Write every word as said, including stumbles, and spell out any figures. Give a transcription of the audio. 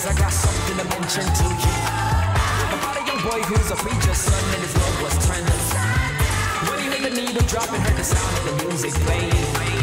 cause I got something to mention to you. About a young boy who's a preacher's son and his love was turned. When he heard the needle drop and heard the sound of the music playing,